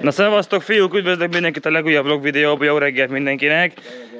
Na szevasztok fiúk, üdvözlök mindenkit a legújabb vlog videóba, jó reggelt mindenkinek.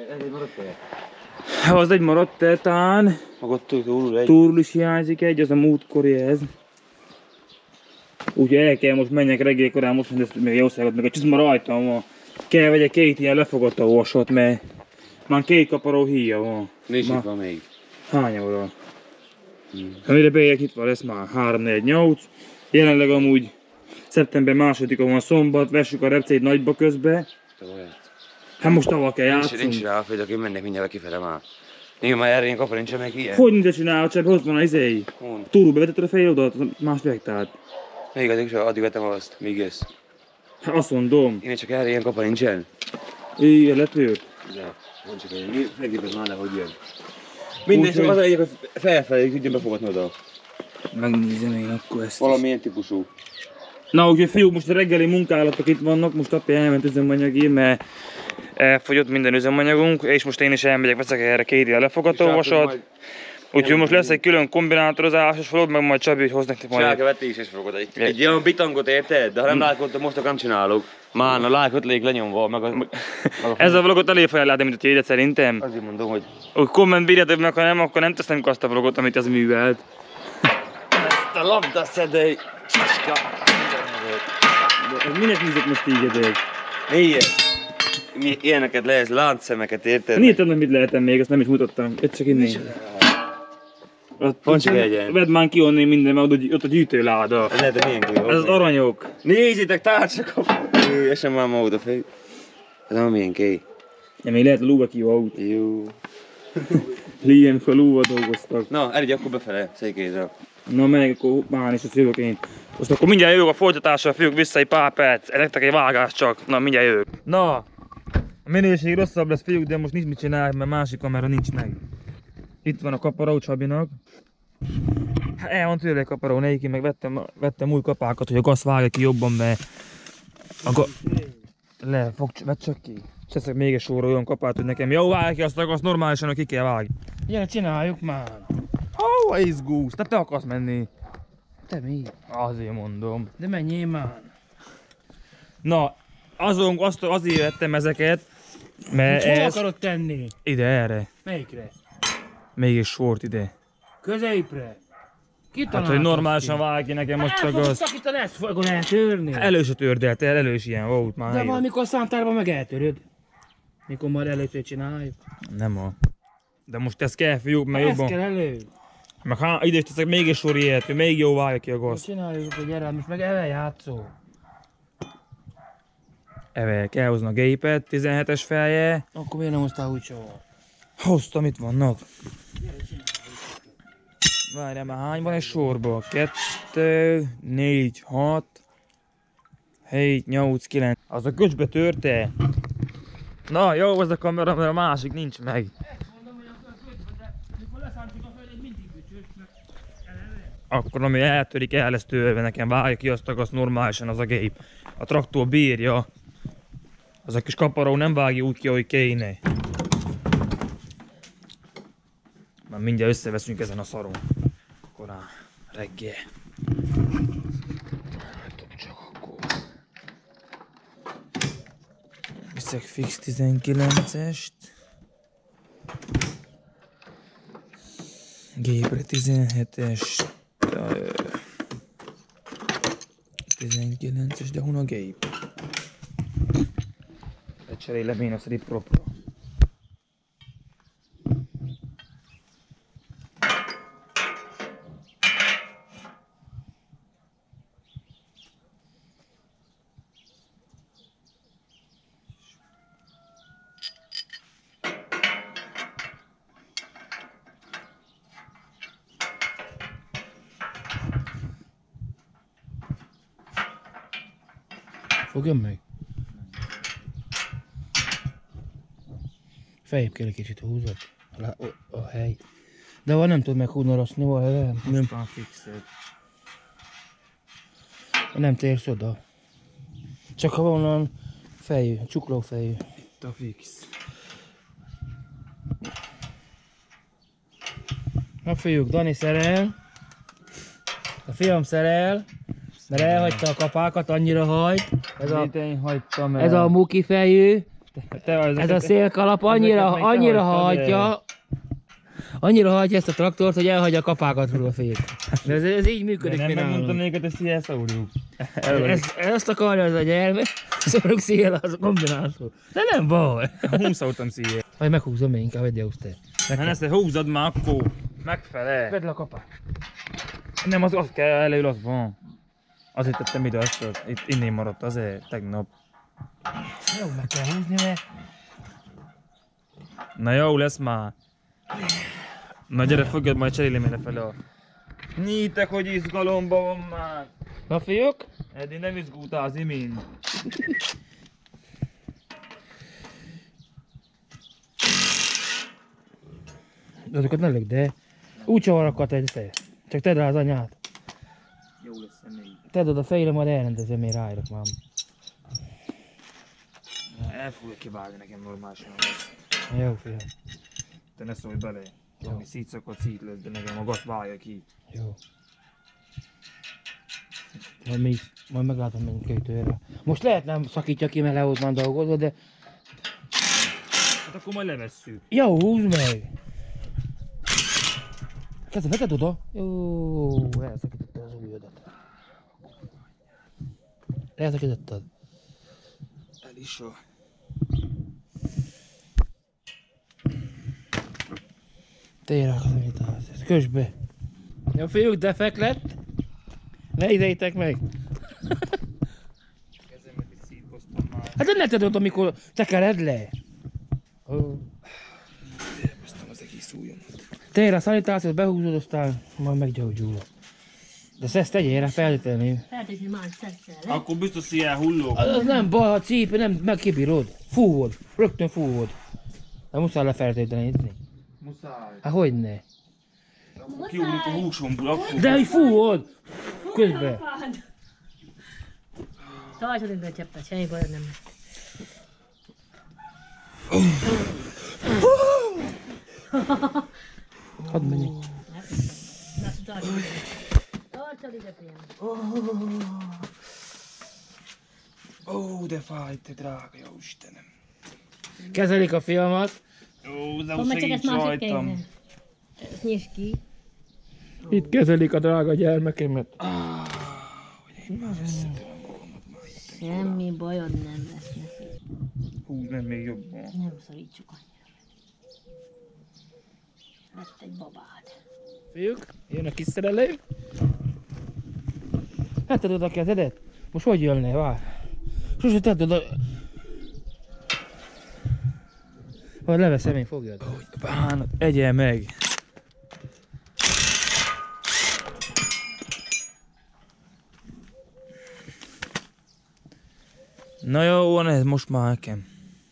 Az egy maradt tetán. Túl is hiányzik egy, az a múltkori ez. Úgyhogy el kell most menjek reggel korán, most ezt még jószágot, meg a csizma rajtam van. Kell vegyek két ilyen lefogató vasat, mert már két kaparó híja van. Nincs itt van még. Hány óra? Amire beérek itt van, lesz már 3-4-8. Jelenleg amúgy szeptember 2-a van szombat, vessük a repcét nagyba közbe. Hát most tava kell játszunk. Nincs rá, hogy aki mennek mindjárt kifele már. Néha már erre én kapva nincsen meg ilyen. Hogy nincs csinálod, csak ott van az izéi. Túlba bevetetted a fejjel oda, más vegtált. Még addig vettem azt, még ez. Hát azt mondom. Én csak erre ilyen kapva nincsen. Igen, letört. De, van csak egy. Megépet már nehogy jön. Mindegy, csak az egyik, hogy felfelé tudjon befogadni oda. Megnézem én akkor ezt. Valamilyen típusú. Na úgyhogy fiúk, most a reggeli munkálatok itt vannak, most apja elment üzemanyagért, mert elfogyott minden üzemanyagunk, és most én is elmegyek, veszek erre két ilyen lefogatóvasat. Úgyhogy most lesz egy külön kombinátorozásos vlog, meg majd Csabi, hogy hoz nektek majd. Sárga vették is fogod egy ilyen bitangot, érted? De ha nem lájkoltam, most akkor nem csinálok. Már a lájkot lég lenyomva, meg a ez a vlogot elég fel lehet, mint a tiédet szerintem. Azért mondom, hogy... Komment bírjátok meg, ha nem, akkor nem teszem azt a vlogot, amit az művelt. Ezt a labdaszedői csicska! Minek nézek most tégedek? Ilyeneket lehet, láncszemeket, érted? Miért tudod, mit lehetem még, azt nem is mutattam. Itt csak inni. Van csak egyen. Vedd már ki onnan minden, mert ott a gyűjtőláda. Ez lehet, milyen ki? Ez az aranyok. Nézzétek, társak! Esem már ma oda fej. Ez nem milyen ki. Ja, még lehet a lúva kívót. Jó. Líjem, amikor lúva dolgoztak. Na, eredj akkor befele, székézre. Na meg, akkor már is ott jövök én. Most akkor mindjárt jövök a folytatással, fiúk, vissza egy pár perc. Nektek egy vágás csak. Na, mindjárt jövök. Na, a minőség rosszabb lesz, fiúk, de most nincs mit csinálni, mert másik kamera nincs meg. Itt van a kaparó Csabinak. Hát el van tőle a kaparó, neki meg vettem új kapákat, hogy a gaz vágja ki jobban, mert vedd csak ki. Cseszek még egy sorra olyan kapát, hogy nekem jó vágja ki azt a gaz, normálisan, hogy ki kell vágni. Gyere, csináljuk már! Ó, izgúsz, te akarsz menni. Te mi? Azért mondom. De menjél már! Na, azért vettem ezeket, mert Hol ez... akarod tenni? Ide, erre. Melyikre? Még egy sort ide. Középre? Hát, hogy normálisan vágj ki nekem most csak az... Szakítani, ezt fogod eltörni? Elő se tördelt el, elő is ilyen volt már. De valamikor szántárban meg eltöröd. Mikor már először csináljuk. Nem a... De most ez kell fiúk, mert Ezt jobban... kell elő. Meg ide is teszek még egy sor ilyet, hogy még jó vágja ki a gaz. Csináljuk, hogy gyere, most meg evel játszó. Evel kell hozni a gépet, 17-es felje. Akkor miért nem hoztál úgy soha? Hoztam, itt vannak. Várjál, már hány van egy sorban? 2, 4, 6, 7, 8, 9. Az a köcsbe törte. Na, jó az a kamera, mert a másik nincs meg. Akkor ami eltörik, el lesz törve, nekem vágja ki azt a gaz normálisan az a gép. A traktor bírja. Az a kis kaparó nem vágja úgy ki, ahogy kéne. Már mindjárt összeveszünk ezen a szaron. Korán reggel. Csak akkor. Viszek fix 19-est. Gépre 17-es. 19-es, de hon a gép? Lecserélem én azt a ripropra. Fogjam meg? Fejébb kell egy kicsit húzod a hely. De ha nem tud meghúzni a rossz nivó, nem fixed. Nem térsz oda. Csak ha van olyan fejű, csuklófejű. Itt a fix. Na fiúk, Dani szerel. A fiam szerel. Mert elhagyta a kapákat, annyira hajt. Én hagytam el. Ez a muki fejű. Te Ez a szélkalap annyira hajtja. Annyira hajtja ezt a traktort, hogy elhagyja a kapákat róla fék. De ez így működik, nem mint megmondta nálunk. neked, ezt ilyen szórjuk. Ezt akarja az a gyerme, szorok szél az a kombinátor. De nem baj. Húszoltam szíjjel. Majd meghúzom én, inkább vedd el te. Hát ezt húzod már akkor. Megfelel. Vedd le a kapát. Nem, az kell, elől az van. Azért tettem ide azt, itt innen maradt azért tegnap. Jó, meg kell húzni, mert... Na jó lesz már. Na gyere, fogjad, majd cserélem ide fele a... Nyítek, hogy izgalomban van már. Na fiúk? Eddig nem izgultál az imént. Azokat ne lögd, de úgy csavarakat egyszer. Csak tedd rá az anyát. Jó lesz még. Tedd oda fejre, majd elrendezem, én ráírok már. El fogja kivágni nekem normálisan. Jó, fiam. Te ne szólj bele. Ami szétszakad, szét lesz, de nekem a gat válja ki. Jó. Majd meglátom, menjünk kötőre. Most lehet nem szakítja ki, mert lehoznám dolgozva, de... Hát akkor majd levesszük. Jó, húzd meg! Kezdve, veted oda? Jó, elszakítottad az ujjadat. Elszakítottad. El is a... Tényleg az, amit állsz. Ezt kösd be. Jó, fiúk, defekt lett. Ne idejétek meg. Kezemet is szétkoztam már. Hát nem letted oda, amikor tekered le. Hoztam az egész ujjamat. Tényleg a szanitációt behúzod, aztán majd meggyógyul. De ezt tegyél rá feltétlenül. Feltétlenül más tetszel. Akkor biztos ilyen hulló. Az nem baj, ha cíp, nem megkibírod. Fúvod, rögtön fúvod. De muszáj lefertőtleníteni. Muszáj. Hát hogyne? Kiugrik a húsomból, akkor... De hogy fúvod! Közben. Tartsad innen a cseppet, semmi bajod nem lesz. Hadd menjek. Na, tartsad ide. Tartsad ide, fiam. Ó, de fáj, te drága, jó Istenem. Kezelik a fiamat. Ó, de Fogd meg csak ezt segíts másik rajtam. kézzel. Ezt nyisd ki. Itt kezelik a drága gyermekemet. Semmi bajod nem lesz neki. Hú, nem még jobban. Nem szorítsuk annyira. Lett egy babád. Fiúk, jön a kis szerelő. Hát tedd oda a kezedet. Most hogy jönne, vár. Sose tedd oda. Vagy leveszem, én fogjad. Bánat, egyél meg. Na jó, van ez most már nekem.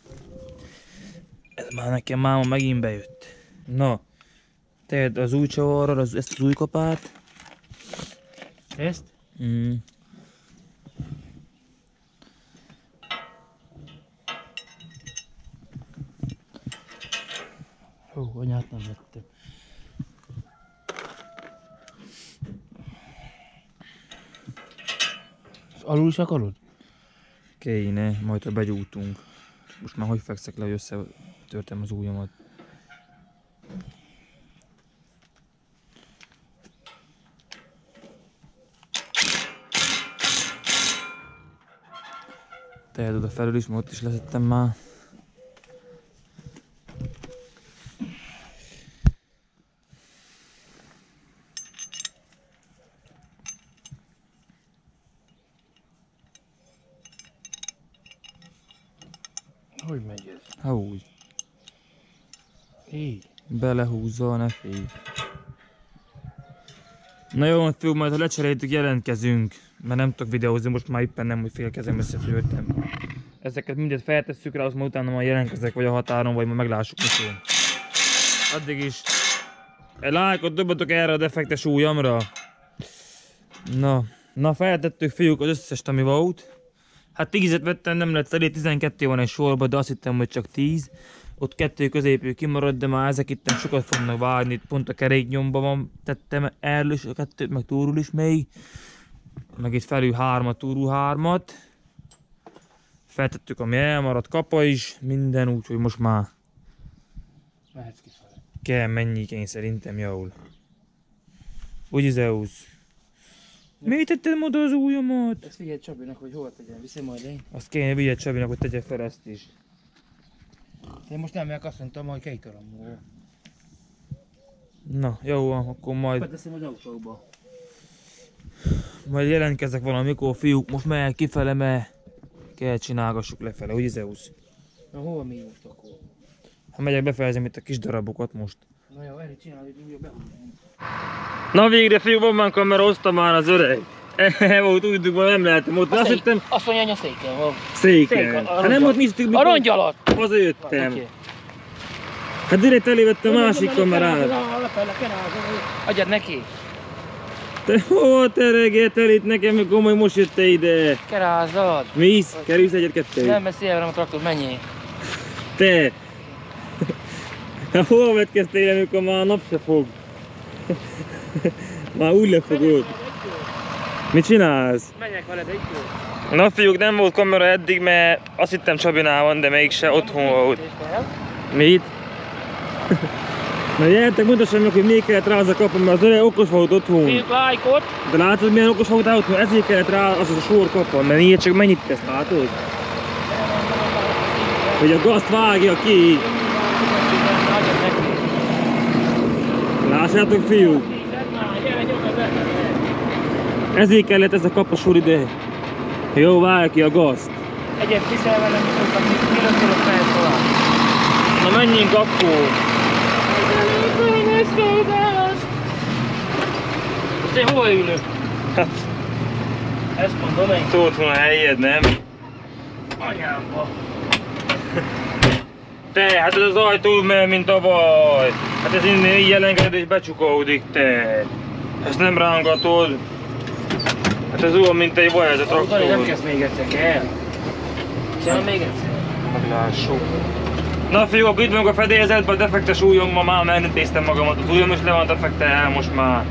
Ez már nekem máma megint bejött. Na, tedd az új csavarral, ezt az új kapát. Ezt? Mm. Hú, anyát nem vettem. Alul is akarod? Kéne, majd ha begyújtunk. Most már hogy fekszek le, hogy összetörtem az ujjamat. Tehet oda felül is, mert ott is leszettem már. Hogy megy ez? Ha úgy. Így. Belehúzza, ne félj. Na jó, fiúk, majd ha lecseréltük, jelentkezünk. Mert nem tudok videózni, most már éppen nem, hogy fél kezem összetörtem. Ezeket mindet feltesszük rá, azt majd utána majd jelentkezek, vagy a határon, vagy majd meglássuk mikor. Addig is. Egy lájkot dobjatok erre a defektes ujjamra. Na feltettük, fiúk, az összest, ami volt. Hát 10-et vettem, nem lett elég, 12 van egy sorban, de azt hittem, hogy csak 10. Ott 2 középül kimaradt, de már ezek itt sokat fognak várni, pont a keréknyomban van, tettem erről is a 2-t, meg túlról is még. Meg itt felül 3-at, túrú 3-at. Feltettük, ami elmaradt, kapa is, minden, úgyhogy most már Mehetsz kifele. kell menjék én szerintem jól. Úgy Zeusz. Miért tetted oda az ujjamat? Ezt figyelj Csabinak, hogy hol tegyen, viszem majd én. Azt kéne vigyed Csabinak, hogy tegye fel ezt is. Én most nem meg azt mondtam, hogy kétalamból. Na, jó van, akkor Beteszem az autóba. majd jelentkezek valamikor, fiúk, most mehet kifele, mert kell csinálgassuk lefele, úgy Zeusz. Na hova mi most akkor? Ha megyek, befejezem itt a kis darabokat most. Na jó, erre csinálj, hogy behúzom. Na végre fiú, van már kamera, hozta már az öreg. Volt úgy dugva, nem lehetem ott. Azt hittem Azt mondja, hogy a széken van. széken. Hát nem ott néztük, A rongy alatt! hazajöttem. Hát direkt elévettem a másik kamerát. Adjad neki! Te hova teregettel itt nekem, mikor majd most jöttél ide? Kerázad! Mész? Kerülsz egyet-kettőt? Nem, mert szélverem a traktor, menjél! Te! Hát hova vetkeztél, amikor már a nap se fog? Már úgy lefogod. Mit csinálsz? Menjek veled egy Na fiúk, nem volt kamera eddig, mert azt hittem Csabinál van, de mégse otthon volt. Mit? Na gyertek, mutassam meg, hogy miért kellett rá az a kapa, mert az öreg okos volt otthon. Fiúk, lájkot! De látod, milyen okos voltál otthon? Ezért kellett rá az a sor kapa, mert miért csak mennyit tesz, látod? Hogy a gazt vágja ki. Adjad neki! Lássátok fiúk, Gyere, nyomd be! ezért kellett ez a kapasor ide. Jó, vágja ki a gazt. Egyet viszel velem, szoktam, kilöntélök fel tovább. Na menjünk akkor. Most én hova ülök? Hát, Ezt mondom én. tudod, hol a helyed, nem? Anyámba. Te, hát ez az ajtó megy, mint a baj. Hát ez innen így elengeded és becsukódik, te. Ezt nem rángatod. Hát ez olyan, mint egy baj, ez a Dani, nem traktor. kezd még egyszer, kell. Csinálom még egyszer. Meglássuk. Na fiúk, itt vagyunk a fedélzetben, a defektes ujjommal már megnéztem magamat. Az ujjom is le van defektel most már.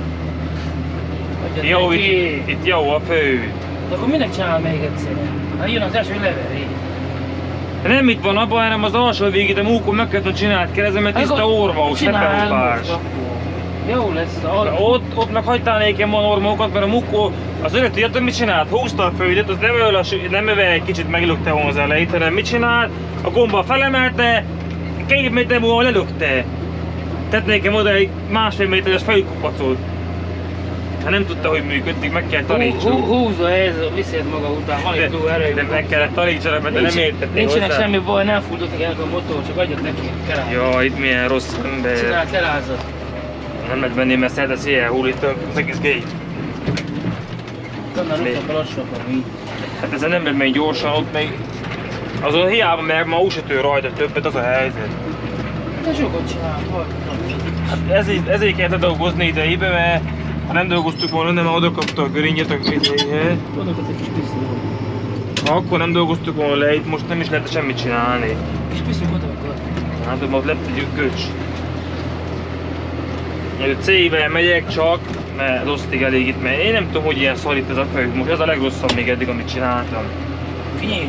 Adjad Jó, neki. itt jó a fő. De akkor minek csinál még egyszer? Hát jön az első leveri. Nem itt van abban, hanem az alsó végét, a múkon meg kellett csinált kerezemet, tiszta orvaus, hepeopás. Jó lesz. Ott meg hagytál nekem a normókat, mert a mukkó, az öreg tudjátok mit csinált? Húzta a földet, az nem övel egy kicsit meglökte volna az elejét, hanem mit csinált? A gomba felemelte, 2 méter múlva lelökte. Tett nekem oda egy 1,5 méteres fejkupacot. Hát nem tudta, hogy működik, meg kell tanítsuk. Húzza ez, viszed maga után, van itt túl erő. De meg kellett tanítsam, mert te nem értettél hozzá. Nincsenek semmi baj, nem futott el a motor, csak adjad neki. Keráz. Jaj, itt milyen rossz ember. Csinál kerázat. Nem megy benni, mert szerdesz ilyen hullít az egész gép. Annál rosszabb, lassabb, ami. Hát ezen nem megy gyorsan, ott még... Azon hiába meg ma úgyse tör rajta többet, az a helyzet. De sokat csinál, Hát ezért kellett dolgozni idejébe, mert ha nem dolgoztuk volna, nem oda kapta a göringyet a kézéhez. Oda egy kis pisztoló. Ha akkor nem dolgoztuk volna le, itt most nem is lehet semmit csinálni. Kis pisztoló oda akar. Hát most lett egy köcs. C-vel megyek csak, mert rosszig elég itt, mert én nem tudom, hogy ilyen szar itt ez a fő. Most ez a legrosszabb még eddig, amit csináltam. Figyelj!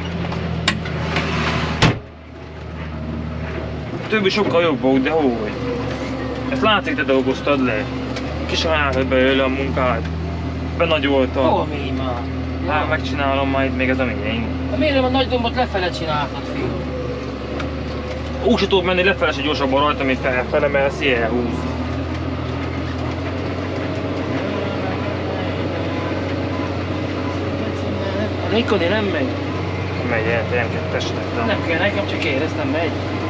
A többi sokkal jobb volt, de hogy? Ezt látszik, te dolgoztad le. Kis ajánlod belőle a munkát. Benagyoltam. Hol mély már? Hát megcsinálom majd még ez a miénk. De miért nem a nagy dombot lefele csináltad, fiú? Úgy se tudok menni lefele se gyorsabban rajta, mint felfele, mert ezt ilyen húz. A Nikoni nem megy. Megy el, nem kettesnek. Nem kell nekem, csak éreztem, megy.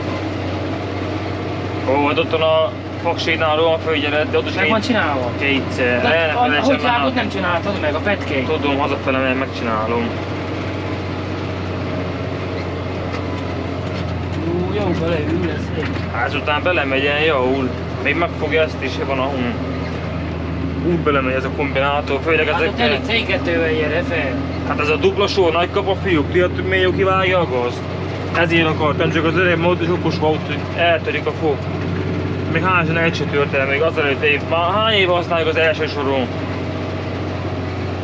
Ó, hát ott a Paksénál olyan főgyelet, de ott is Meg van csinálva. kétszer. De ahogy vágod, nem csináltad meg a petkét. Tudom, hazafele mert megcsinálom. Jó, beleül ez. Hát ezután belemegyen jól. Még megfogja ezt is, van a hun. Úgy belemegy ez a kombinátor, főleg Hát a ezekkel. teli C2-vel gyere fel. Hát ez a dupla sor, nagy kap a fiúk, tudjátok milyen jó kivágja a gazt? Ezért akartam, csak az öreg mód is okos volt, hogy eltörik a fog. Még hányzsanak egy se tört el, még azelőtt év. Már hány éve használjuk az első soron?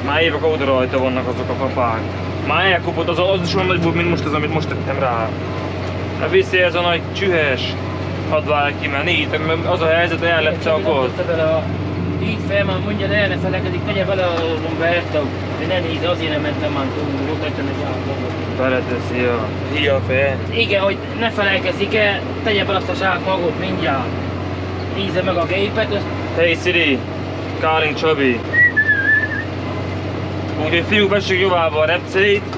Már évek óta rajta vannak azok a kapák. Már elkopott, az is olyan nagy volt, mint most ez, amit most tettem rá. Hát viszi ez a nagy csühes. Hadd várj ki, mert nézd, az a helyzet, ellepte a gond. Így fel, már mondja, de el ne felekedik, tegye bele a Roberto. De ne nézd, azért nem mentem már túl, ott hagytam egy államot. Beleteszi a híjafej. Igen, hogy ne felelkezik el, tegye bele azt a zsákmagot mindjárt. Nézze meg a gépet, azt... Hey Siri, Kálink Csabi. Úgyhogy fiúk, vessük jobbába a repceit.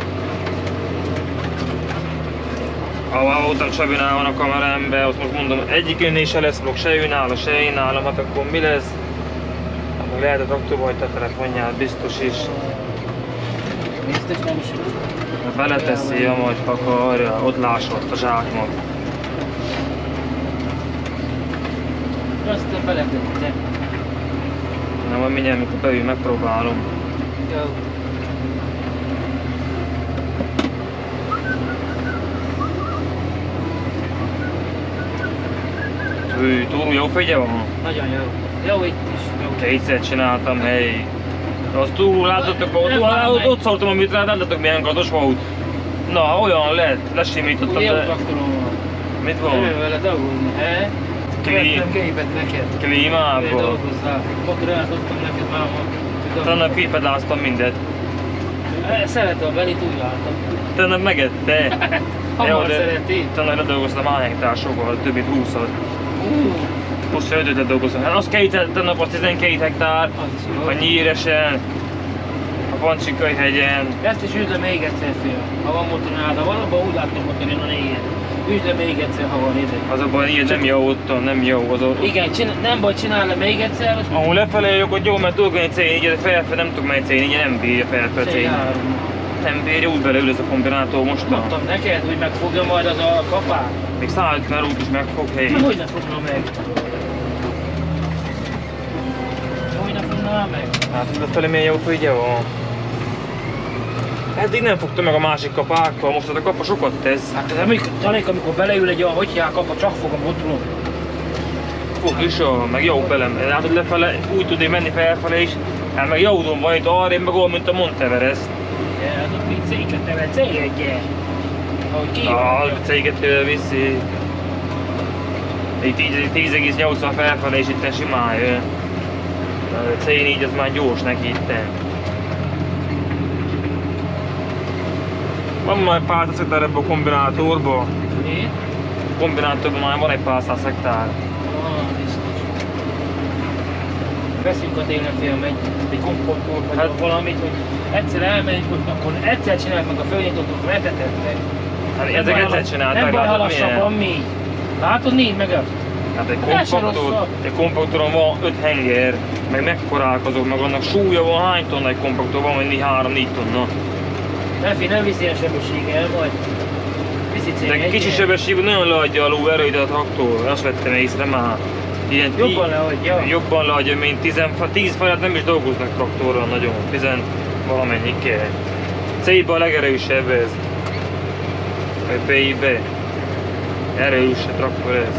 Ahol voltam Csabinál van a kamerámban, azt most mondom, egyikőnél se lesz vlog, se ő nála, se én nálam, hát akkor mi lesz? Hát lehet a traktorba hagyta a telefonját, biztos is. Biztos nem is. Beleteszi, hogy akarja, ott lásott a zsákmag. Azt beletette. Na majd mindjárt, mikor beül, megpróbálom. Jó. Túl jó fegye van? Nagyon jó. Jó itt is. Jó. Kétszer csináltam, hely. Azt túl látottak, ott szóltam, amit látottak, milyen gazdos volt. Na, olyan lett, lesimítottam. Ugye jó traktorom van. Mit van? Örül vele dolgozni, he? Követtem gépet neked. Klímában. Dolgozzál. Motorát adtam neked már ma. Tannak kipedáztam mindet. Szeretem a belit, úgy látom. Tannak megette. Hamar szereti. Tannak ledolgoztam A-hektár sokkal, több mint 20-at. Most 5-öt dolgozom. Hát az tannak az 12 hektár. A Nyíresen. A Pancsikai hegyen. Ezt is üdle még egyszer, fél. Ha van motornád, ha van, abban úgy látom motorin, a négy. Üdle még egyszer, ha van ide. Az a baj, ilyen nem jó otthon, nem jó. Az igen, nem baj, csinálj le még egyszer. Ahol lefelé jövök, hogy jó, mert tudok menni C4, de felfelé nem tudok menni C4, nem bírja felfelé C4. Nem bírja, úgy beleül ez a kombinátor most. Mondtam neked, hogy megfogja majd az a kapát. Még 150 út is megfog, hely. Hogy ne fogna meg? Hogy ne fogná meg? Hát lefelé milyen jó főgye van. Eddig nem fogta meg a másik kapákkal, most az a kapa sokat tesz. Hát Tanék, amikor beleül egy olyan hogyjá kapa, csak fog a motoron. Fog is, meg jó belem. Látod lefele, úgy tudnék menni felfele is. Hát meg jó van itt arrébb, meg olyan, mint a Monteverest. Ja, hát ott még céget nevel, cégedje. Ahogy kíván. A céget viszi. Itt 10,80 felfele és itten simán jön. A C4 az már gyors neki itten. Van már pár száz hektár ebben a kombinátorban. Mi? A kombinátorban már van egy pár száz hektár. Biztos. Veszünk a télen film egy komfortból, vagy Hát- valamit, hogy egyszer elmegyünk, hogy akkor egyszer csináljuk meg a fölnyitottat, vetetettek. Hát ezek egyszer csinálták, nem baj, látod lassabban milyen? mi. Látod, nézd meg azt. Hát Se rosszabb. egy kompaktoron van 5 henger, meg mekkorák azok, meg annak súlya van, hány tonna egy kompaktor van, vagy 3-4 tonna. Nem viszi ilyen sebességgel, majd viszi De cég kicsi sebességű nagyon leadja a lóerőt a traktor, azt vettem észre már. Ilyen Jobban leadja? Jobban leadja, mint 10 felett nem is dolgoznak traktorral nagyon, 10 valamennyi kell. C-be a legerősebb ez. Vagy B-be. Erős a traktor ez.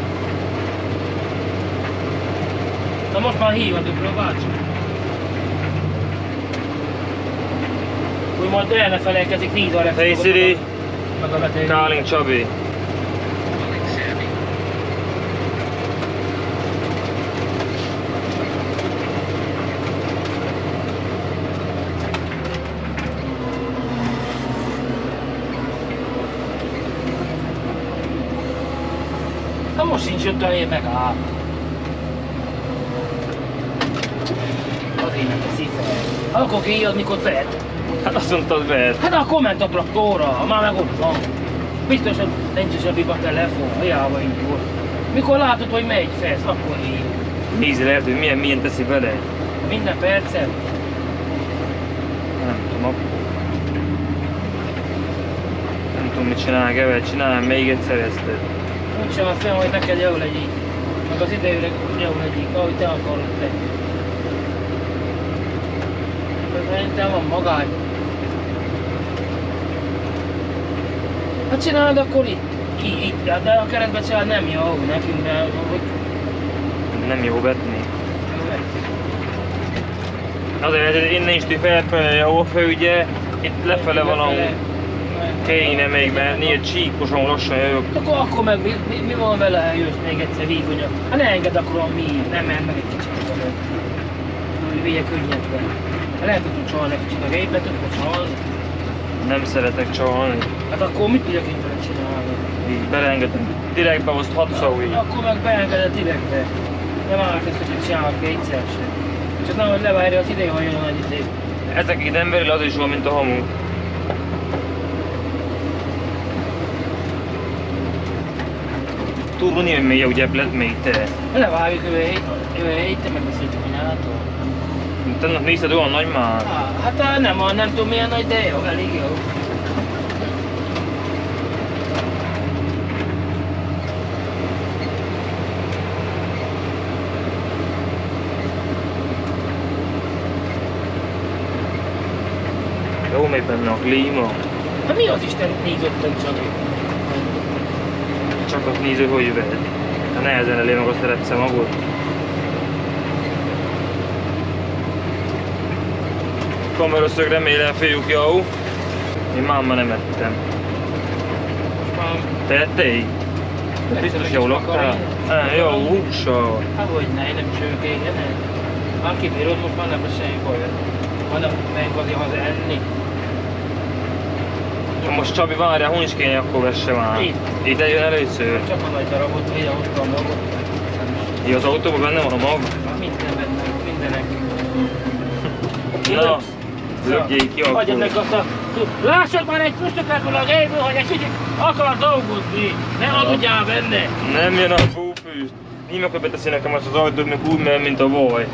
Na most már hívhatunk, bácsi. Hogy majd el ne felelkezik 10 óra. Hey Siri, Kálink Csabi. Ha most sincs jött a év meg áll. Azért nem teszi fel. Akkor kiírod, mikor vett. Hát azt mondtad vedd. Hát a komment a traktorra, ha már meg ott van. Biztos, hogy nincs is ebbi a telefon, hiába így volt. Mikor látod, hogy megy fesz, akkor így. Nézd lehet, hogy milyen teszi vele. Minden percet. Nem tudom, nem tudom mit csinálnak ebben, csinálom még egyszer ezt. Úgy sem azt mondom, hogy neked jó legyik. Meg az idejűleg jó legyik, ahogy te akarod te. Szerintem van magány. Hát csináld akkor itt, de a keretbe csináld nem jó nekünk, de hogy Nem jó vetni. Azért innen is felfelé a hófő, ugye, itt lefele van a kéne még, mert négy csíkosan lassan jövök. Akkor meg mi van vele, ha jössz még egyszer vígonyak? Hát ne engedd akkor a mi, nem menj meg egy kicsit veled. Úgy vigye könnyedben. Lehet, hogy tud csalni egy kicsit a gépbe, tudod csalni. Nem szeretek csalni. Hát akkor mit tudjak én vele csinálni? Így beengedem. Direktbe azt 6 szó így. Akkor meg beengeded direktbe. Nem állt ezt, hogy csinálod kétszer sem. Csak nehogy levárja az idő, ha jön nagy idő. Ezek nem veril, az is van, mint a hamu. Turul nem még ugye lett még te. Levárjuk jövő héten megbeszéltük anyától. Te nézted olyan nagy már? Hát nem tudom milyen nagy, de jó, elég jó. Jó, még benne a klíma. Hát mi az Isten nézottan csak? Csak azt néző, hogy jöhet. Ha nehezen elé meg a szerepszemagot. Kameraszög remélem fiúk jó. Én már nem ettem. Te ettél? Biztos jól laktál? Jó, hússal. Hát hogy ne, én nem csőkéken. Már kibírod, most már nem lesz semmi baj. Hanem meg azért haza enni. Most Csabi várjál, hol is kéne, akkor vesse már. Ide jön először. Csak a nagy darabot, ide hoztam magot. Jó, az autóban benne van a mag? Minden benne, mindenek. Na, lökjék ki akkor. Hagyjad meg azt a... Lássad már egy pustökából az égből, hogy egy kicsit akar dolgozni. Ne aludjál benne. Nem jön a búfűz. Én meg beteszi nekem azt az ajtót, meg úgy megy, mint a vaj.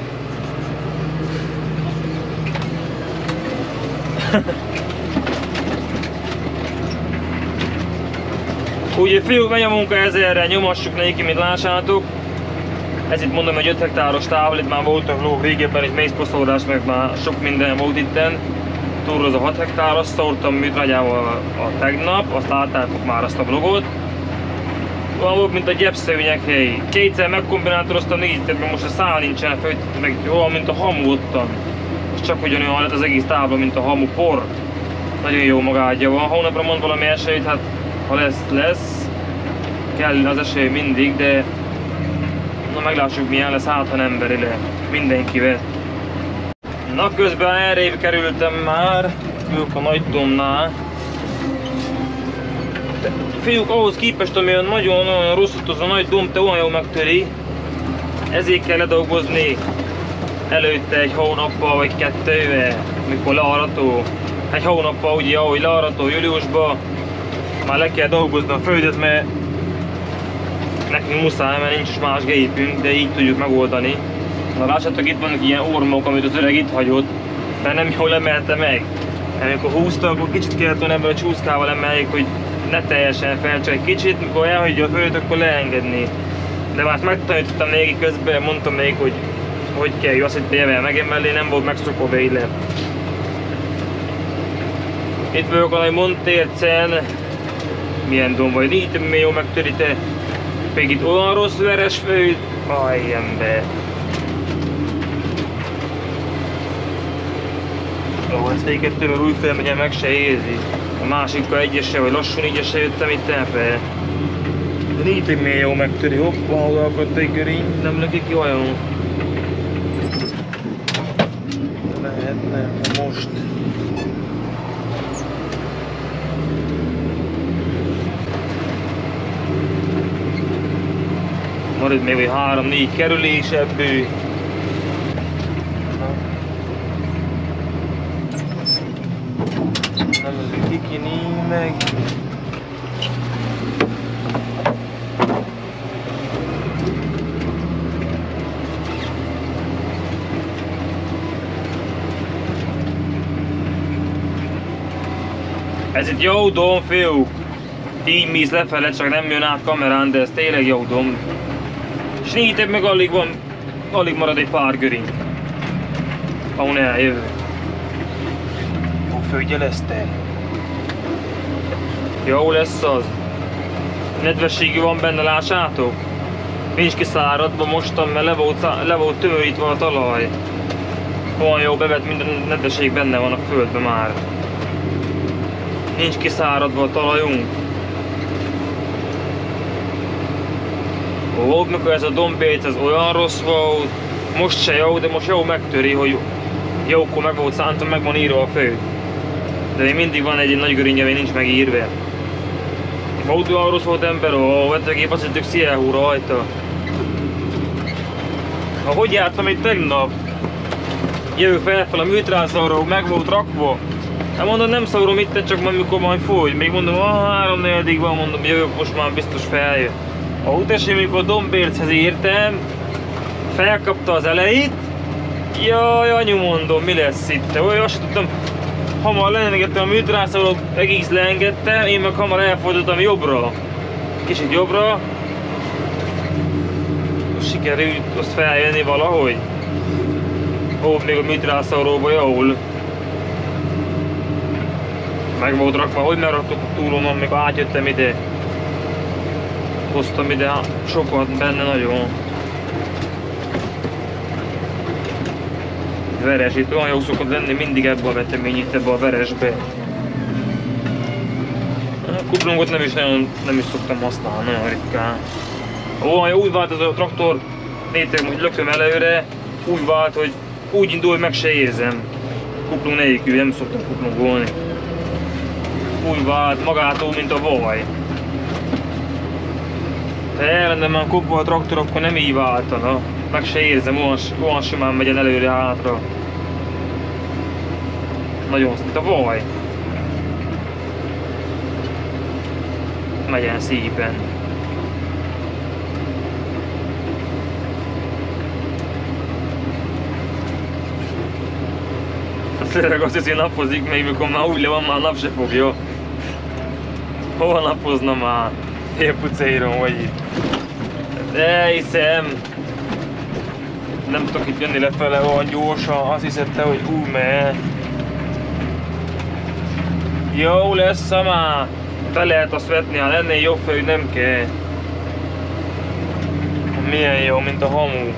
Ugye fiúk, megy a munka 1000-re, nyomassuk neki, mint lássátok. Ez itt mondom, hogy 5 hektáros távol, itt már voltak lók régebben, itt mészposztolás, meg már sok minden volt itten. Túl az a 6 hektáros, szórtam műtrágyával a tegnap, azt láttátok már azt a vlogot. Olyan volt, mint a gyepszőnyek hely. Kétszer megkombinátoroztam, nézítettem, mert most a szál nincsen főtt, meg olyan, mint a hamu ottan. És csak ugyanolyan lett az egész tábla, mint a hamu por. Nagyon jó magágya van. Hónapra mond valami esélyt, hát ha lesz. Kell az esély mindig, de na meglássuk milyen lesz, hát ha nem veri le mindenkivel. Na közben erre kerültem már, ők a Nagy Domnál. Fiúk, ahhoz képest, ami nagyon rosszat az a Nagy Dom, te olyan jól megtöri. Ezért kell ledolgozni előtte egy hónappal vagy 2-vel, mikor learató. Egy hónappal ugye, ahogy learató júliusban, már le kell dolgozni a földet, mert nekünk muszáj, mert nincs más gépünk, de így tudjuk megoldani. Na lássátok, itt vannak ilyen ormok, amit az öreg itt hagyott, mert nem jól emelte meg. Amikor húzta, akkor kicsit kellett volna ebből a csúszkával emeljék, hogy ne teljesen fel, csak egy kicsit, mikor elhagyja a földet, akkor leengedni. De már megtanítottam néki közben, mondtam még, hogy kell, jó, azt hitt ével megemelni, nem volt megszokva véle. Itt vagyok a Montércen, milyen domb vagy, így milyen jól megtöri te. Még itt olyan rossz veres főd, aj ember. Ó, ezt egykettővel új felmegyen meg se érzi. A másikkal egyesre vagy lassan egyesre jöttem itt elfel. De így milyen jól megtöri, hoppá, oda akart egy görény, nem löki ki olyan. Lehetne, most. Marad még 3-4 kerülés ebből. Nem azért kikini meg. Ez itt jó dom, fiúk. Így mész lefele, csak nem jön át kamerán, de ez tényleg jó dom. És négytebb meg alig marad egy pár görény. Ahol eljövő. Ó, fölgyelezte. Jó lesz az. Nedvességi van benne, lássátok? Nincs kiszáradva mostan, mert le volt tömörítve a talaj. Olyan jó bevett, minden nedvesség benne van a földben már. Nincs kiszáradva a talajunk. Volt mikor ez a dombéc, ez olyan rossz volt, most se jó, de most jó megtöri, hogy jókor meg volt szántam, meg van írva a fő. De még mindig van egy nagy görinje, ami nincs megírva. Volt olyan rossz volt ember, vetőgép azt hittük szélhú rajta. Ahogy jártam itt tegnap, jövök fel a műtrászauról, meg volt rakva. Hát mondom, nem szaurom itt, csak amikor majd fúj. Még mondom, 3-4-ig van, mondom, jövök, most már biztos feljön. A utasi, amikor Dombérchez értem, felkapta az elejét. Jaj, anyu mondom, mi lesz itt? Olyan, azt tudtam, hamar leengedtem a műtrászauról, egész leengedtem, én meg hamar elfordultam jobbra. Kicsit jobbra. Sikerült azt feljönni valahogy. Ó, még a műtrászauróba jól. Meg volt rakva, hogy megraktuk a túlonon, mikor átjöttem ide. Hoztam ide sokat benne nagyon. Veres, itt olyan jó szokott lenni mindig ebbe a vetemény, itt ebbe a veresbe. A kuplungot nem is szoktam használni, nagyon ritkán. Olyan úgy vált ez a traktor, néztem, hogy lököm előre, úgy vált, hogy úgy indul, hogy meg se érzem. Kuplung nélkül, nem szoktam kuplungolni. Úgy vált magától, mint a vaj. Ha ellene már kopva a traktor, akkor nem így váltana. Meg se érzem, olyan simán megyen előre-hátra. Nagyon szét a vaj. Megyen szépen. Tényleg azt hiszi, napozik még, mikor már úgy le van, már nap se fogja. Hova napozna már? Én pucéron vagy itt. De hiszem. Nem tudok itt jönni lefele olyan gyorsan, azt hiszette, hogy me. Jó lesz már. Be lehet azt vetni, ha lenne jobb fő, nem kell. Milyen jó, mint a hamu.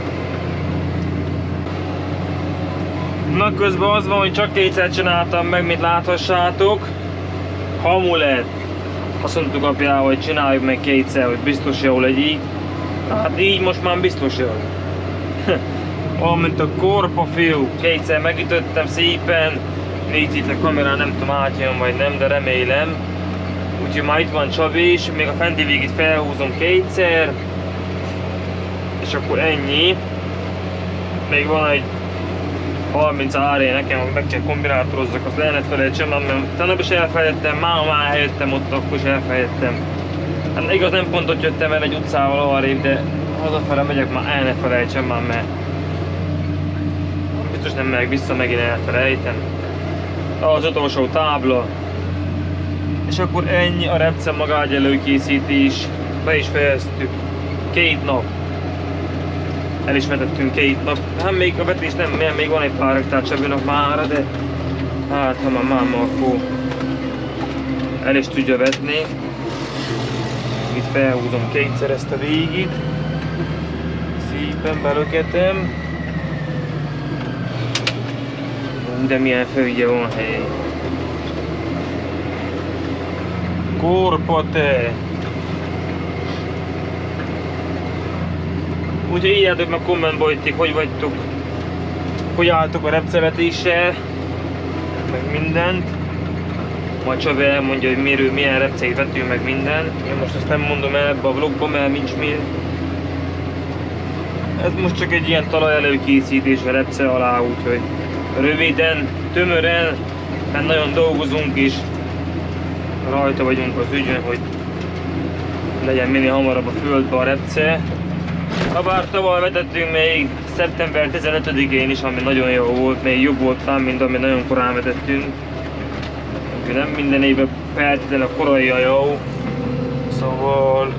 Na közben az van, hogy csak kétszer csináltam meg, mint láthassátok. Hamu lett. Azt mondtuk apjával, hogy csináljuk meg kétszer, hogy biztos jó legyen. Hát így most már biztos jó. Olyan, mint a korpa fiú. Kétszer megütöttem szépen. Négy itt a kamerán, nem tudom átjön vagy nem, de remélem. Úgyhogy már itt van Csabi is, még a fenti végét felhúzom kétszer. És akkor ennyi. Még van egy 30 áré nekem, meg kell kombinátorozzak, azt le ne felejtsem, mert tegnap is elfelejtettem, már eljöttem ott, akkor is elfelejtettem. Hát igaz nem pont ott jöttem el egy utcával arrébb, de hazafele megyek, már el ne felejtsem már, mert biztos nem megyek vissza, megint elfelejtem. Az utolsó tábla. És akkor ennyi a repce magágy előkészítés, be is fejeztük. 2 nap. El is vetettünk 2 nap. Hát még a vetés nem, még van egy pár hektár Csabinak mára, de hát ha már máma, akkor el is tudja vetni. Itt felhúzom kétszer ezt a végét. Szépen belöketem. De milyen főgye van hely. Korpa te! Úgyhogy írjátok meg kommentbe, hogy vagytok, hogy álltok a repcevetéssel, meg mindent. Majd Csabi elmondja, hogy milyen repceit vetünk, meg minden. Én most ezt nem mondom el ebbe a vlogba, mert nincs miért. Ez most csak egy ilyen talaj előkészítés a repce alá, úgyhogy röviden, tömören, mert nagyon dolgozunk is. Rajta vagyunk az ügyön, hogy legyen minél hamarabb a földbe a repce. Habár tavaly vetettünk még szeptember 15-én is, ami nagyon jó volt, még jobb volt rám, mint ami nagyon korán vetettünk. Úgyhogy nem minden évben feltétlenül a korai a jó. Szóval...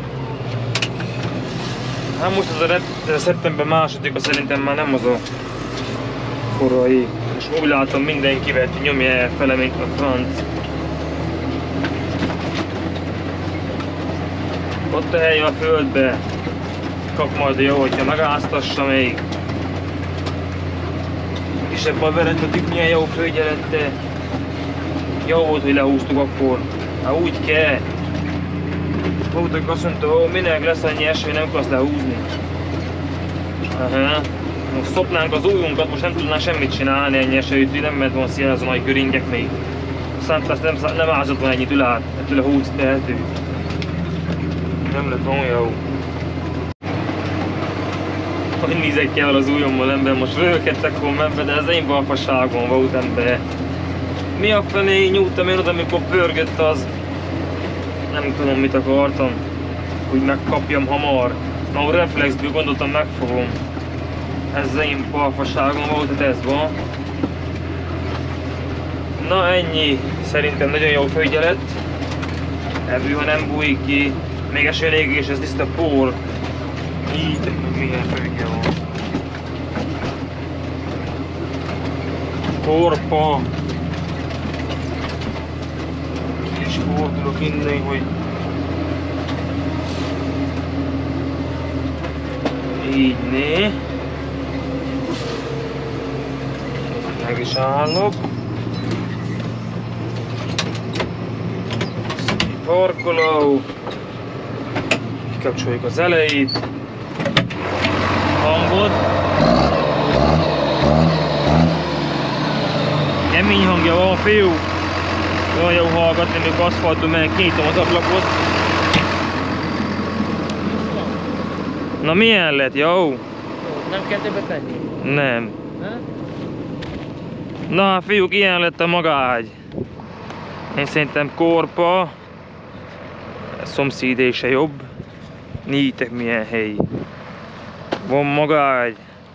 Hát most ez a szeptember 2-a szerintem már nem az a korai. És úgy látom mindenki vett, hogy nyomja elfele, mint a franc. Ott a hely a földbe. Kap majd jó, hogyha megáztassa még. kisebb a verethetük, milyen jó főgyelette. Jó volt, hogy lehúztuk akkor. Hát úgy kell. Voltak azt mondta, ó, minek lesz annyi eső, nem akarsz lehúzni. Aha. Most szopnánk az ujjunkat, most nem tudnánk semmit csinálni ennyi esőt, nem ment volna szíján az a nagy göringek még. Aztán nem ázott volna ennyit ülát, ettől a húz tehető. Nem lett volna jó. Hogy nézek ki el az ujjommal, ember, most röhöghettek volna ebbe, de ez én balfasságon volt ember. Mi a felé nyújtam én oda, amikor pörgött az? Nem tudom mit akartam, hogy megkapjam hamar. Na, reflexből gondoltam megfogom. Ez én balfasságon volt, tehát ez van. Na ennyi, szerintem nagyon jó főgyelet. Ebből ha nem bújik ki, még eső légés, és ez tiszta por. Így, milyen főgye van. Korpa. És fordulok innen, hogy így né. Meg is állok. Parkoló. Kikapcsoljuk az elejét. Hangot. Kemény hangja van, fiú. Olyan jó hallgatni, amikor aszfalton megyek, kinyitom az ablakot. Na milyen lett, jó? Nem kell többet tenni? Nem. Ha? Na fiúk, ilyen lett a magágy. Én szerintem korpa. A szomszédé se jobb. Néztek milyen hely. Van magágy.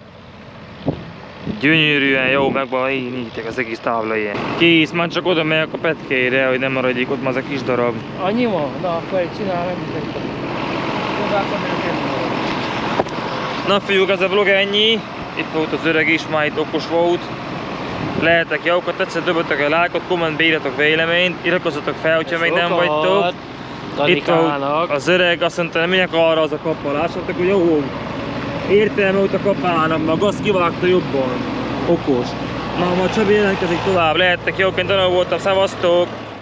Gyönyörűen jó megvan, így néztek az egész tábla ilyen. Kész, már csak oda megyek a petkeire, hogy nem maradjék ott már az a kis darab. Annyi van? Na, akkor egy csinálom, Na fiúk, ez a vlog ennyi. Itt volt az öreg is, már itt okos volt. Lehetek jókat, tetszett, dobjatok egy lájkot, kommentbe írjatok véleményt, iratkozzatok fel, hogyha még nem vagytok. Itt volt az öreg, azt mondta, hogy menjek arra az a kapa, lássatok, hogy jó. Értelme volt a kapának, a gaz kivágta jobban. Okos. Na, majd Csabi jelentkezik tovább, lehettek jóként, voltam, szevasztok!